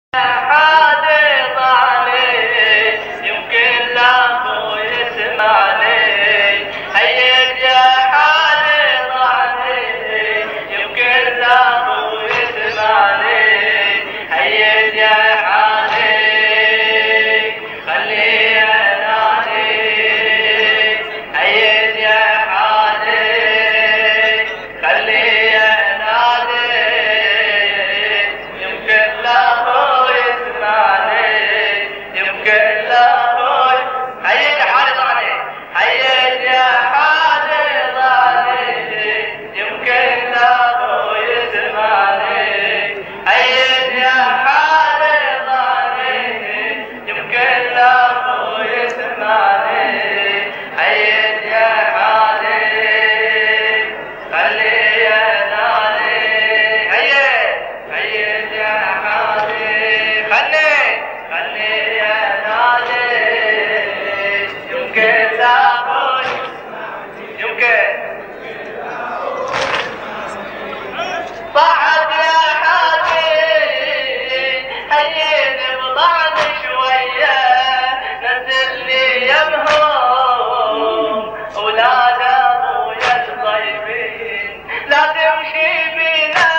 حادث علي يمكن لاخو يسمعني. هيد يا حادث علي يمكن لاخو يسمعني. هيد يا حادث خلي اناني. هيد يا حادث خلي اناني يمكن لاخو بعد يا حبيبي هيني بضعني شوية نزل لي يمهم أولاد أبويا الطيبين لا تمشي بينا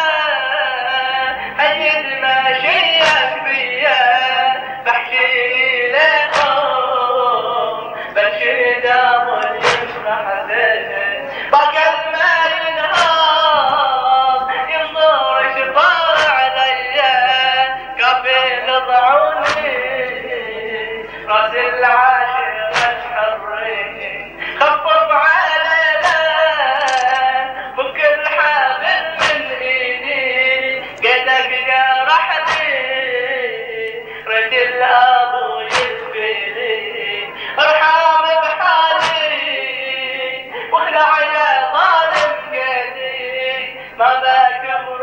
هيد ماشيك بيا بحكي لهم بنشد أبو يسمح زين بقى المال ينهار ينظر شفار عليا كفيل ضعوني راس العاشر الحرين خفف علينا بكل حامل من ايدي قدك جرحني رد الابو يسفيني ارحم بحالي واخلع يا ظالم قيدي ما ذاك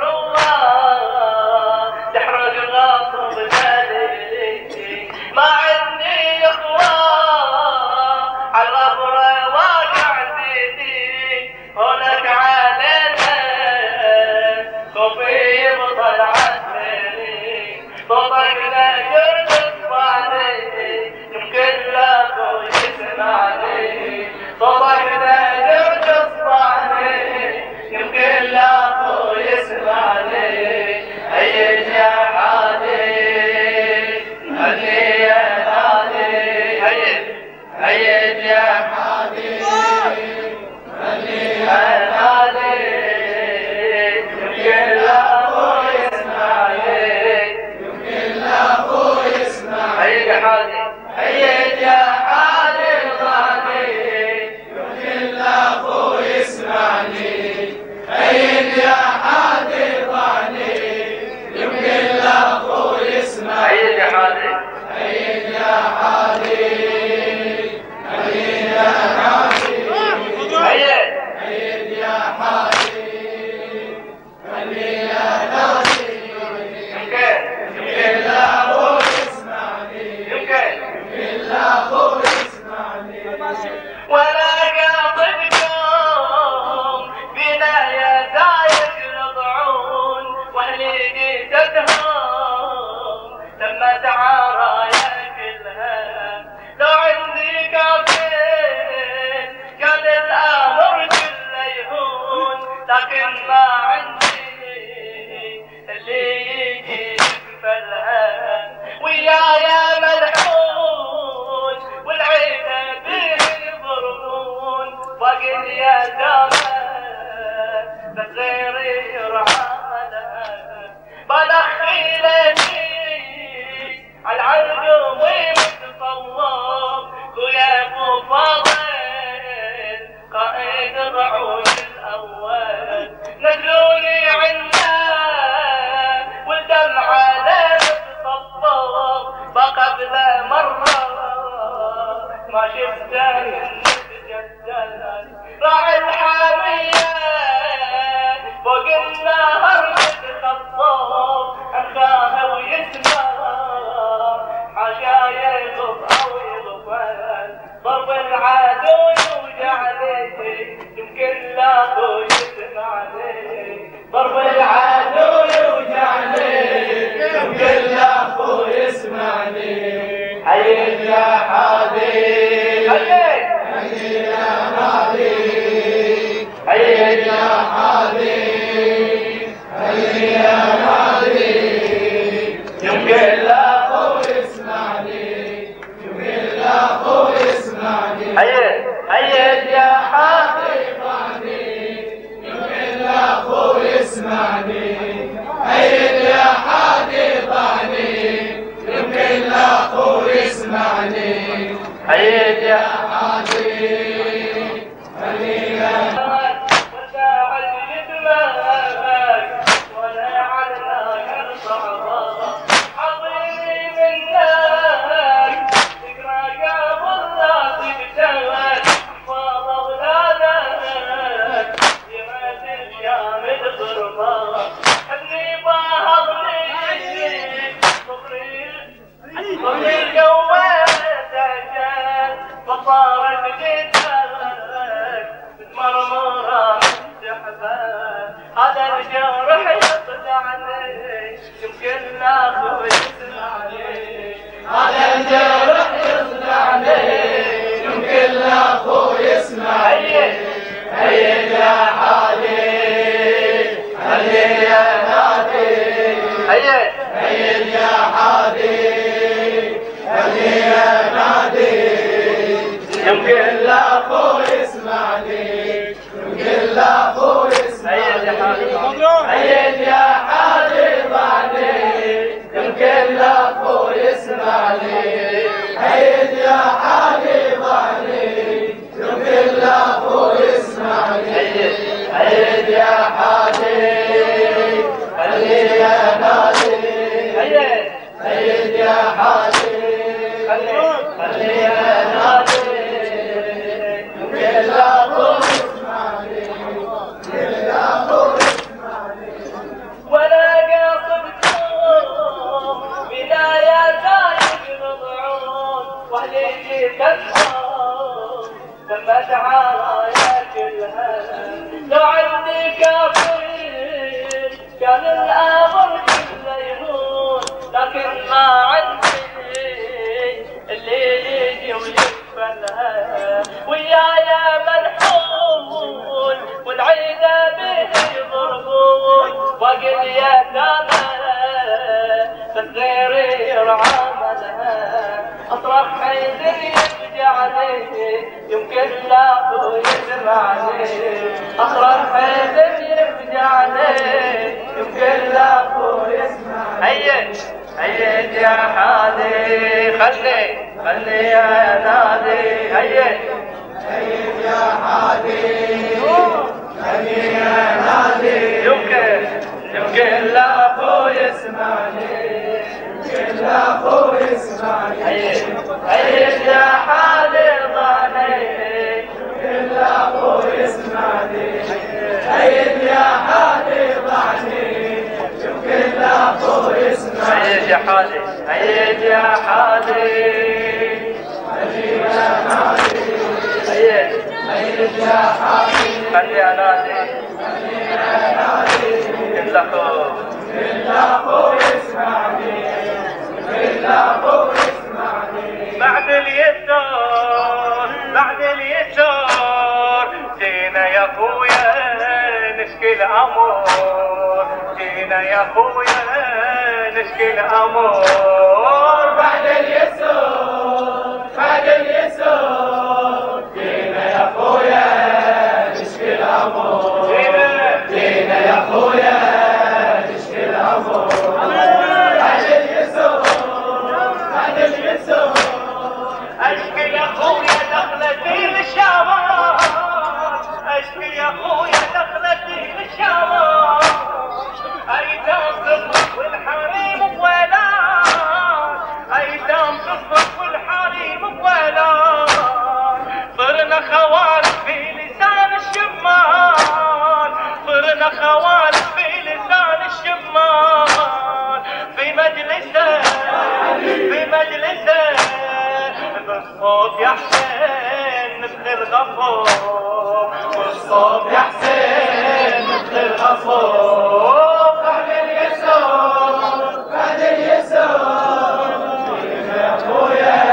الله تحرق غاصب دليلي ما عندي اخوان على الغبرة واقع سيدي هونك علينا خوفي يبطل عسيري صوتك لا يرد صفاني يمكن لاخو يسمعني صوتك لا يرد صفاني يمكن لاخو يسمعني. هيد يا حادي خلي يا نادي. هيد يا حادي خلي يا نادي يمكن لاخو يسمعني. يمكن لاخو يسمعني. هيد يا حادي هيد يا حادي ضعني يمكن لاخو يسمعني. هيد يا حادي ضعني يمكن لاخو يسمعني. هيد يا حادي هيد يا حادي هيد يا حادي هيد يا حادي خلي يا نادي يمكن لاخو يسمعني. يمكن لاخو يسمعني. ولا قاطبكم بنا يا دايك رضعون واهلي جيتهم لما تعارى يا كلها لو عندي كافين كان الامر كله يهون لكن ما عندي اللي يجي يكفلها ويايا ملحون والعينه بيه يضربون واقل يا دامه بس غيري يرعى لها بدخلني حيد يا حادي حيد يا حادي حيد يا حادي حيد يا حادي يمكن لاخو يسمعني يمكن لاخو يسمعني حيد يا حادي يمكن لاخو يسمعني حيد يا حادي ضعني يمكن لاخو يسمعني حيد يا حادي خلينا والداعي يدمك ولا على الصعبة عطيني منك تقرا قبل لا تبتلك فاض اولادك يمات الشامل ضربه ابني باهظني صبري القوات عشان فصارت جدك متمرمره سحبه هذا الجرح يطلعني يمكن لاخو يسمعني هذا الجرح يطلعني يمكن لاخو يسمعني حيد يا حادي خلي يا نادي حيد يا حادي خلي يا نادي يمكن لاخو يسمعني يمكن لاخو يسمعني حيد يا حادي ضعني يمكن لاخو يسمعني حيد يا حادي ضعني يمكن لاخو يسمعني حيد يا حادي خلي يا نادي حيد يا حادي خلي يا نادي يمكن لاخو يسمعني يمكن لاخو يسمعني ولا قاصدكم بداية زايد مضعون وحدي تكفر لما تعالى يا كلها لو عندي كافرين كان الامر كله يهون لكن ما عندي اللي يجي ويكفلها ويايا ملحون والعيدة به يضربون واقل يتامى بس غيري يرعى مالها اصرخ حيدر يفجعني يمكن لاخو يسمعني اصرخ حيدر يفجعني يمكن لاخو يسمعني حيد يا حادي خلي يا نادي حيد يا حادي خلي يا نادي يمكن لاخو يسمعني يمكن لاخو يسمعني حيد يا حادي ضعني يمكن لاخو يسمعني حيد يا حادي ضعني يمكن لاخو يسمعني حيد يا حادي حيد يا حادي حيد يا نادي حيد يا حادي خلي يا نادي يمكن لاخو يسمعني يمكن لاخو يسمعني بعد اليسار جينا يا اخويا نشكي الامور جينا يا اخويا نشكي الامور بعد اليسار جينا يا اخويا نشكي الامور جينا يا اخويا نشكي الامور بعد اليسار اشكي يا اخويا دخلتي للشمال اشكي يا اخويا دخلتي للشمال ايتام تصرخ والحريم بولاد ايتام تصرخ والحريم بولاد صرنا خوال في لسان الشمال صرنا خوال في لسان الشمال في مجلسه بالصوت يا حسين مثل الغفور بالصوت يا حسين مثل الغفور بعد اليسار يا اخويا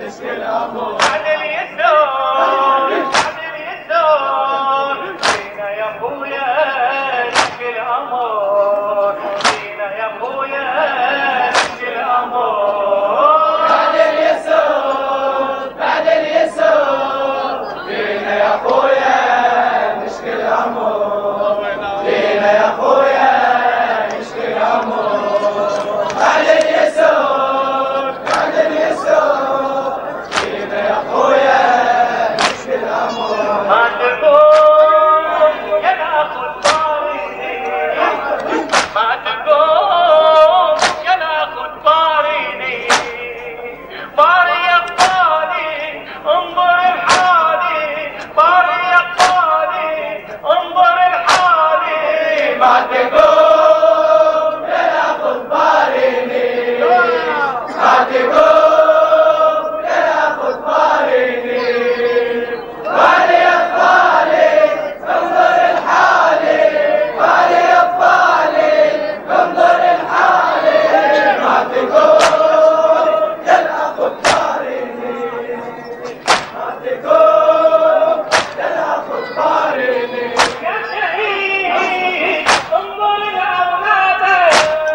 مشكل أمور بعد اليسار بعد اليسار فينا يا أخويا مشكل أمور فينا يا أخويا مشكل أمور بعد اليسار بعد اليسار فينا يا أخويا مشكل أمور فينا يا أخويا مشكل أمور بعد اليسار بعد اليسار فينا يا أخويا مشكل أمور ما تقوم يا ناخذ طاريني ما تقوم يا ناخذ طاريني طاري يا طاري انظر الحالي طاري يا طاري انظر الحالي ما تقوم يا ناخذ طاريني ما تقوم يا ناخذ طاريني طاري يا طاري انظر الحالي طاري يا طاري انظر الحالي ما تقوم يا ناخذ طاريني ما تقوم يا ناخذ طاريني يا شهيد انظر لأولادك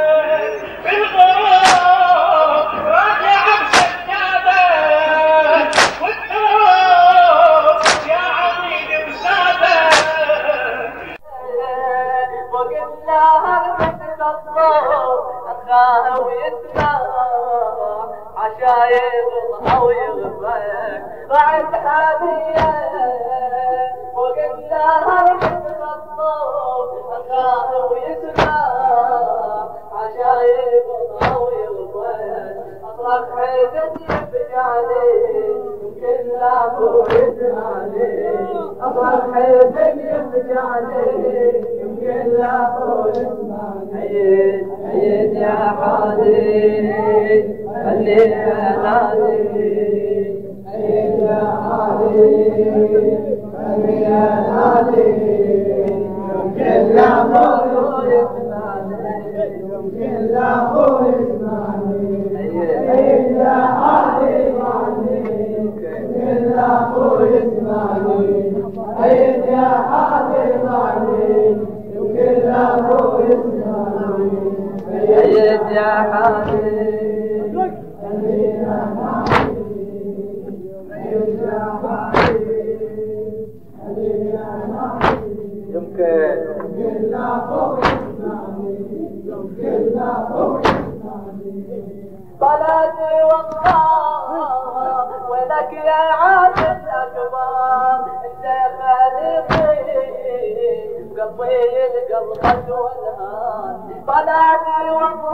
بالغروب راجع بسجادك والدروب يا عميد وسادك وقلنا مثل الصوت أخاه ويسمع عشايب الله ويغفر بعد حبيبه وقلنا مثل الصوت أخاه ويسمع عشايب الله ويغفر أطلق حيدك يفجعني يمكن لا هو يسمعني أطلق حيدك يفجعني يمكن لا هو يسمعني عيد عيد يا حادي خلينا نادي عيد يا حادي خلينا نادي يمكن لا هو يسمعني يمكن لا هو يسمعني عيد يا حادي يمكن لا هو يسمعني عيد يا حادي يمكن لا هو يسمعني عيد يا حادي صلاتي والله ولك يا عابد أكبر انت خالقي قلبي القلقة والهان صلاتي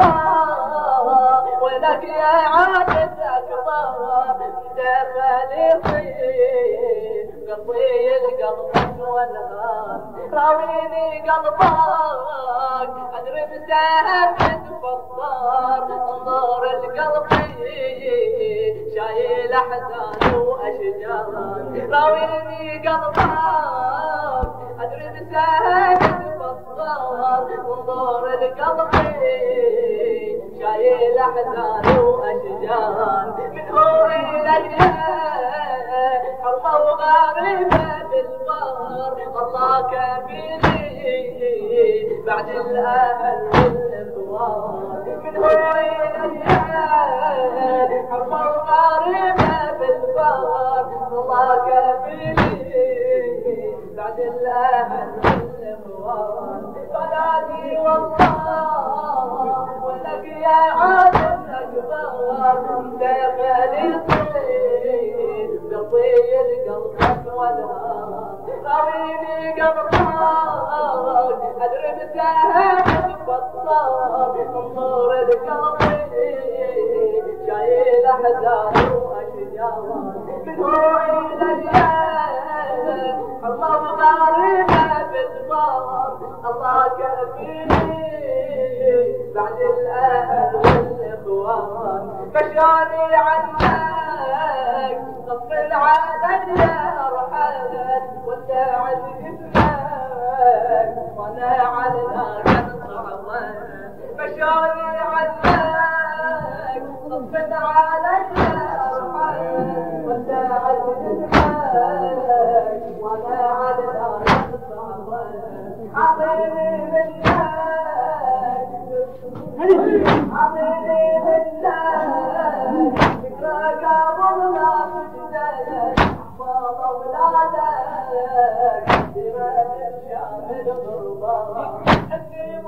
والله ولك يا عابد أكبر انت خالقي قلبي القلقة والهان راويني قلبك أدرب سهم تفطر انظر لقلبي شايل احزان واشجار راويني قلبك ادري بسهم تفطر انظر لقلبي شايل احزان واشجار من هو الى الله وغاربه بالبر الله كفيلي بعد الاهل والاخوان من هو الى الله وغاربه بالبر الله كفيلي بعد الاهل والاخوان صلاتي والله ولك يا عالم اكبر انت خالقي قضي القلب والهام راويني قلبك ادري بسهم تفطر انظر لقلبي شايل احزان واشجار من هو الى الله غاربه بالبار الله كفيني بعد الاهل والاخوان فشاني عنك غفل عني يا رحال وانت عزيزك وانا على كان صعبان فشاني عنك غفل علي يا رحال عطيني بالله فكرك قبل ما تجدد احفظ اولادك سيرة الشامل ضربة حكي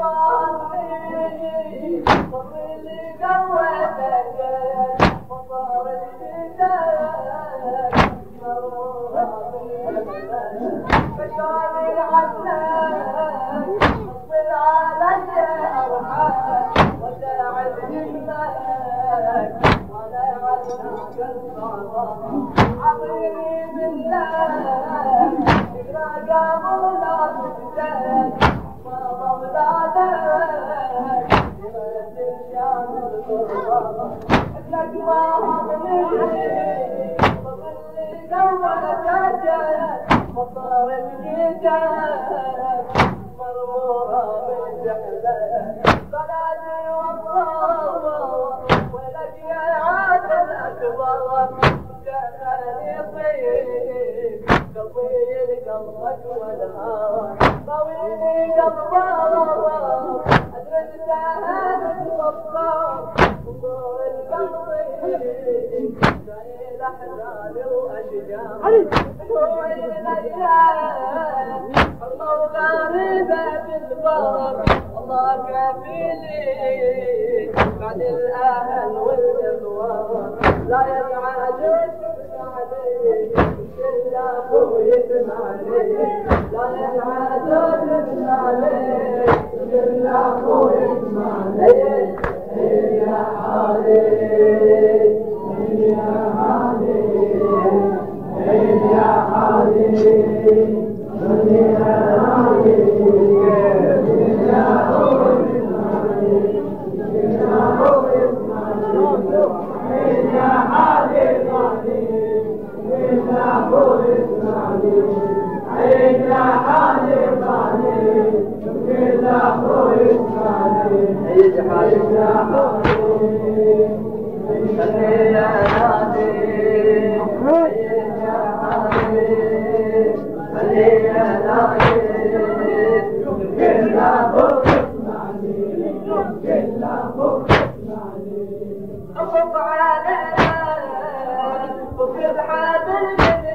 ظهري صبر اللي قوتك وصار الشتاء مرورة بالبلد فشان العسل اصبر علي ارحم وساعد جسمك ولا عنك الصعبة عطيني بالله فكرة قبل لا تجدد احفظ اولادك سيرة الشامل ضربة لك ما هضني وظلي قوتك وصار الجيجات مرمورة بالجحلة بلادي والله ولك يا عاد الأكبر كان يطيب قلبي لقلبك والهوى طويلي قلبك أدرس سهل الصفار وصور القلب زي الأحزان وأشجار حول الأيام الله غريبة بالبر الله كفيلي بعد الأهل والإخوان لا يزعج علي إلا هو يسمعني لا يزعج علي إلا هو يسمعني يا علي يا علي يا علي أصب على وفي حابل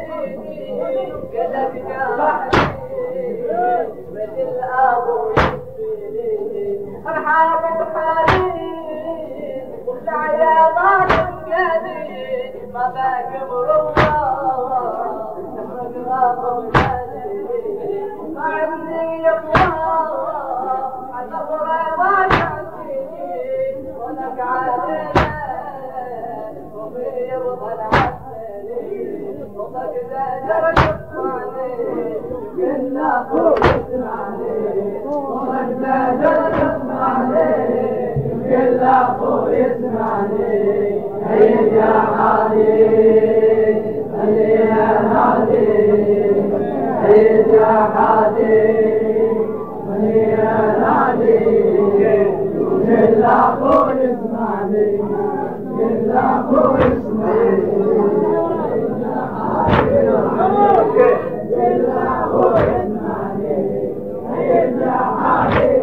قلبك جرحني مثل أبو يسفيني الحافظ حالي وخلع يا ظالم قلبي ما باقي مروة نحرق غاضب قلبي ما عندي يقوى على ضرع ما تعطيني ولك علينا وفي يبطل عسلي وضك زجر يسمعني كلا فوق يسمعني وضك زجر يسمعني كلا فوق يسمعني عيد يا علي علي يا علي عيد يا علي علي يا علي كلا فوق يسمعني كلا فوق يسمعني كلا فوق يسمعني عيد يا علي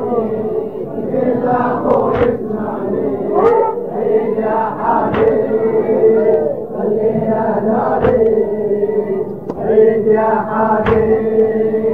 كلا فوق يسمعني عيد يا علي خلي يا نادي عيد يا علي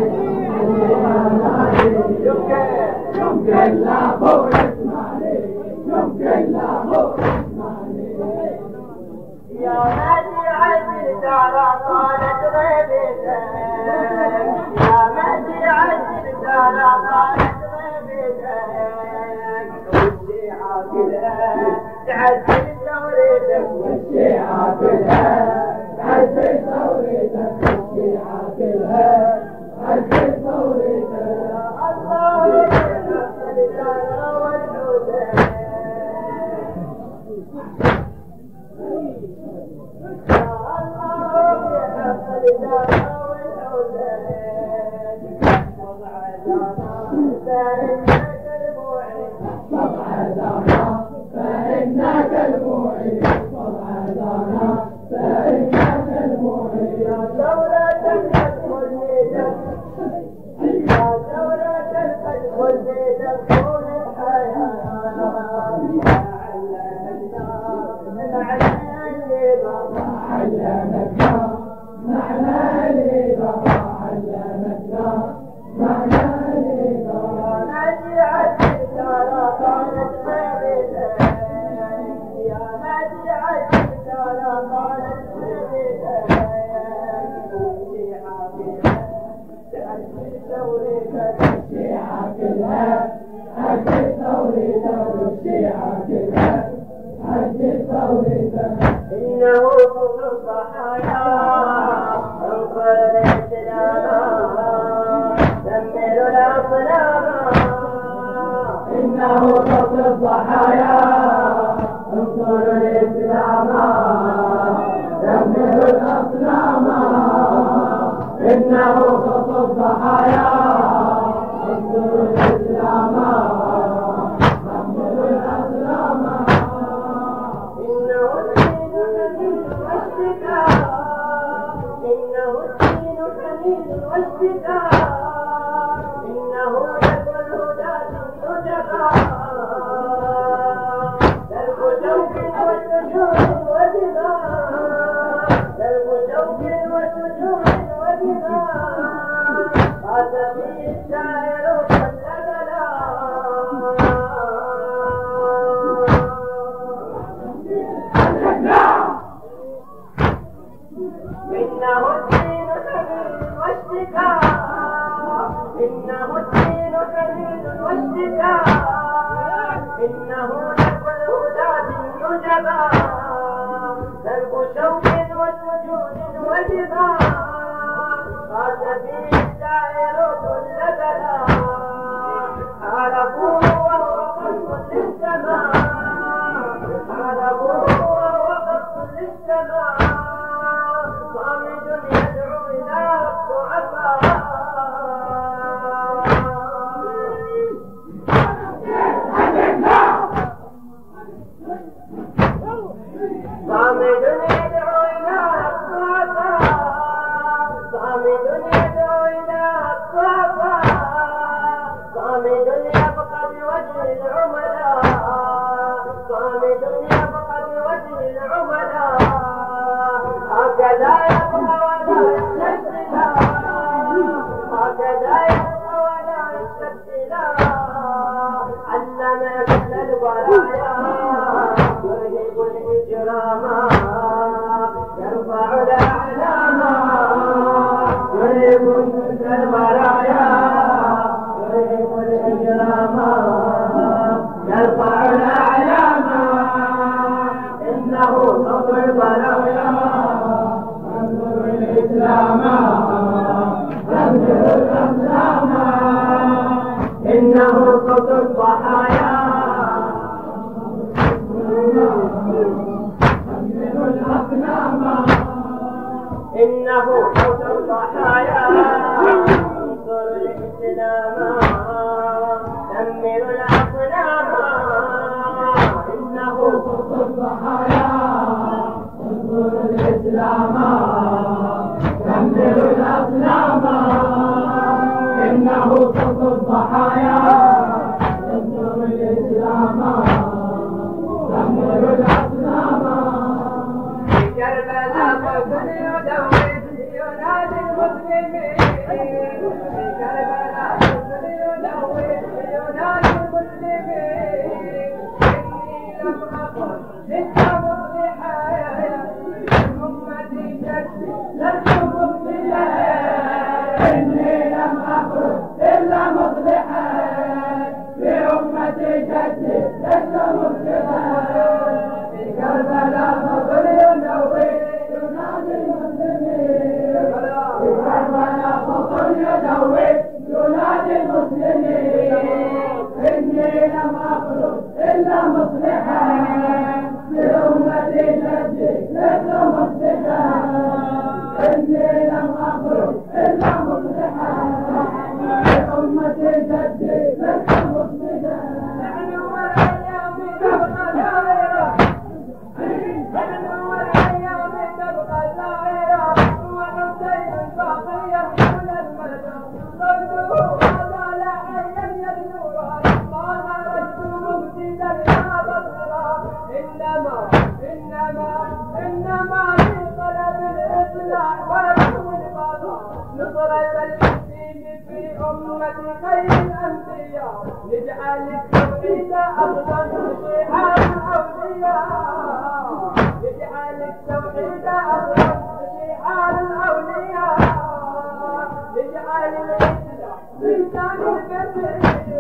يمكن لا فوق يسمعني يمكن لا فوق يسمعني يا نادي عجل تعالى طالت غيبتك يا نادي عجل تعالى طالت غيبتك ودي عاقلها تعجل ثورتك ودي عاقلها تعجل ثورتك ودي عاقلها تعجل ثورتك الله فإنك المعين الضحايا انصر الإسلام دمر الأصنام إنه صوت الضحايا انصر الإسلام دمر الأصنام إنه الدين حنين والشتاء إنه الدين حنين والشتاء إنه لك الهدى النجبا درب شوق وسجود ودماء درب شوق وسجود ودماء قاد به الشاعر كل بلاء إنه الدين حنين والشتاء إنه الدين حنين والشتاء إنه لك الهدى النجبا درب شوق وسجود ودماء قاد به الشاعر كل بلاء عرفوه وهو قصد للسماء عرفوه وهو قصد للسماء صامد يدعو إلى الضعفاء صامد يدعو إلى الضعفاء صامد يدعو إلى الضعفاء صامد يبقى بوجه العملاء صامد يبقى بوجه العملاء هكذا يبقى ولا يستبدلا هكذا يبقى ولا يستبدلا علم كل البرايا يرهب الإجرام يرفع الأعلام يرهب كل البرايا يرهب الإجرام يرفع الأعلام إنه صوت البرايا انظر الإسلام انظر الأسلام إنه صوت الضحايا انظر الأصنام إنه صوت الضحايا انظر الإسلام دمر الأصنام إنه صوت الضحايا انظر الإسلام دمر الأصنام إنه صوت الضحايا انظر الإسلام دمر الأصنام في كربلاء قتل يدور ينادي المسلمين في كربلاء قتل يدور ينادي المسلمين إني لم أكن لست مصلحا أمتي جدي لست مصلحا إني لم أكن إلا مصلحا لأمتي جدي لست مصلحا في كربلاء قتل يدور ينادي المسلمين في كربلاء قتل يدور ينادي المسلمين إني لم أخلق إلا مصلحا لأمتي جدي لست مصلحا إني لم أخلق إلا مصلحا لأمتي جدي لست مصلحا نحن والأيام تبقى دائرة نحن والأيام تبقى دائرة ونبتين باقية من المدى صدوه وزال حيا يرجوها ما خرجت مبتدا يا بصرا إنما في طلب الإصلاح ورسم القضاء نصرة الدين في أمة خير الأنبياء نجعل التوحيد أفضل شعار الأولياء نجعل التوحيد أفضل شعار الأولياء نجعل الإسلام ميزان البشر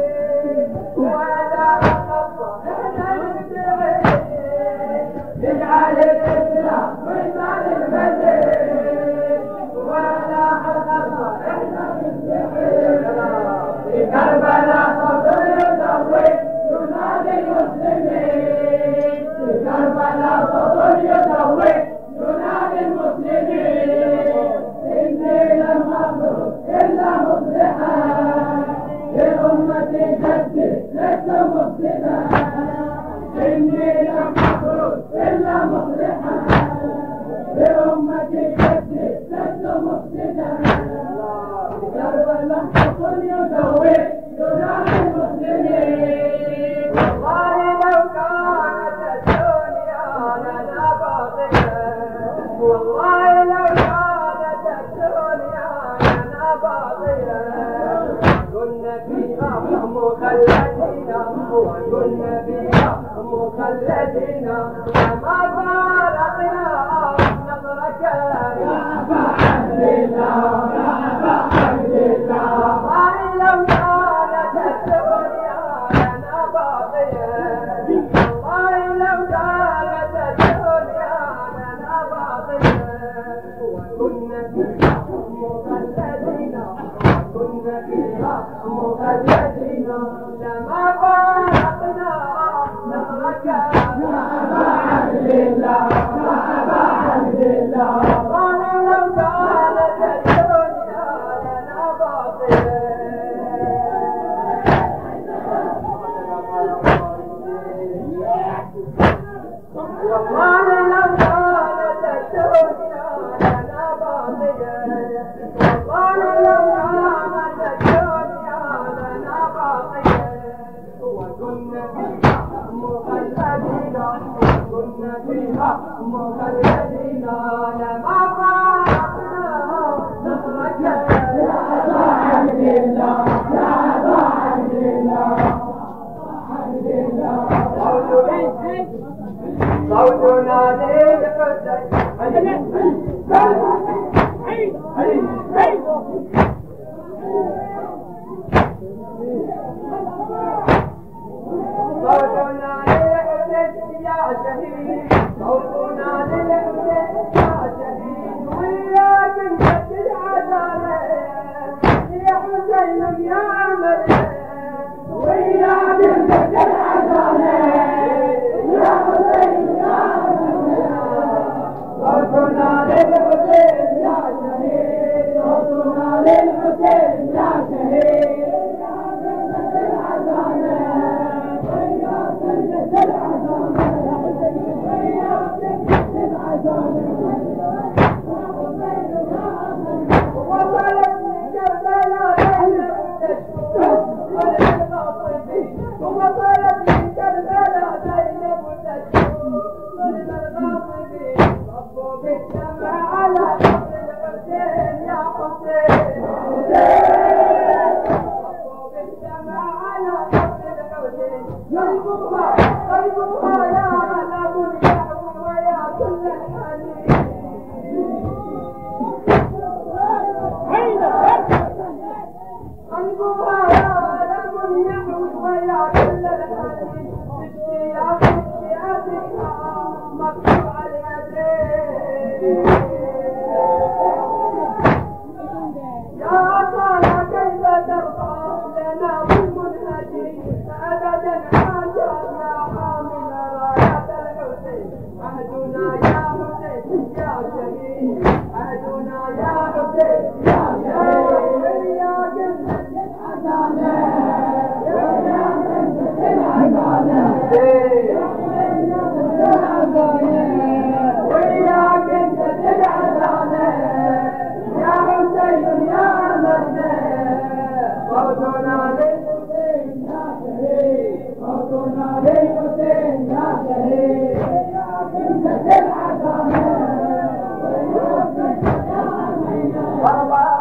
ولا نخطى إحنا للبعيد نجعل الإسلام ميزان البشر ولا نخطى إحنا للبعيد في كربلاء صدر يدور ينادي المسلمين والله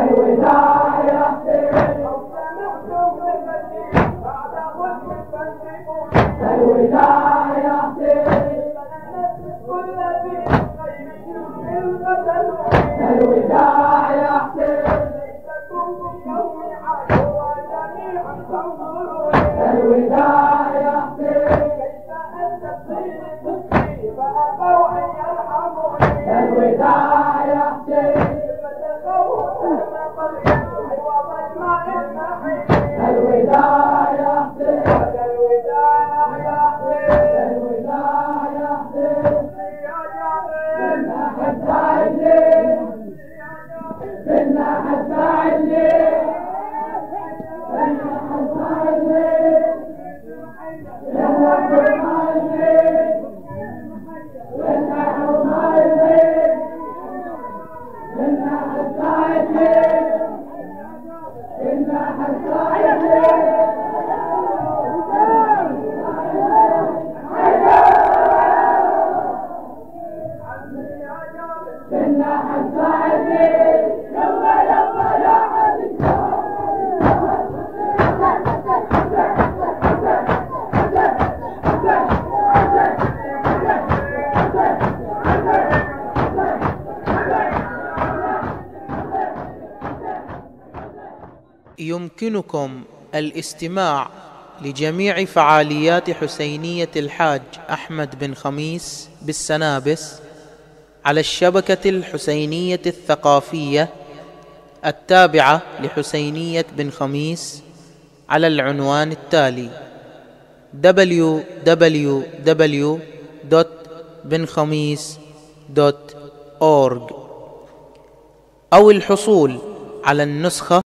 الوداع يا الوداع يا الوداع يا الوداع يا الوداع يا الوداع يا يمكنكم الاستماع لجميع فعاليات حسينية الحاج أحمد بن خميس بالسنابس على الشبكة الحسينية الثقافية التابعة لحسينية بن خميس على العنوان التالي: www.benkhamis.org، أو الحصول على النسخة